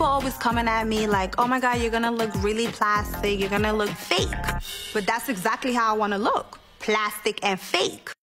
People always coming at me like, oh my God, you're gonna look really plastic, you're gonna look fake. But that's exactly how I wanna look, plastic and fake.